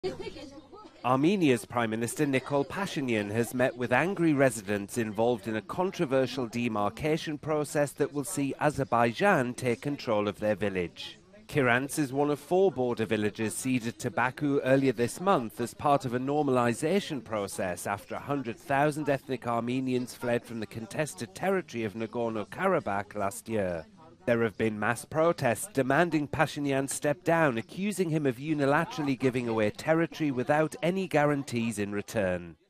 Armenia's Prime Minister Nikol Pashinyan has met with angry residents involved in a controversial demarcation process that will see Azerbaijan take control of their village. Kirants is one of 4 border villages ceded to Baku earlier this month as part of a normalization process after 100,000 ethnic Armenians fled from the contested territory of Nagorno-Karabakh last year. There have been mass protests demanding Pashinyan step down, accusing him of unilaterally giving away territory without any guarantees in return.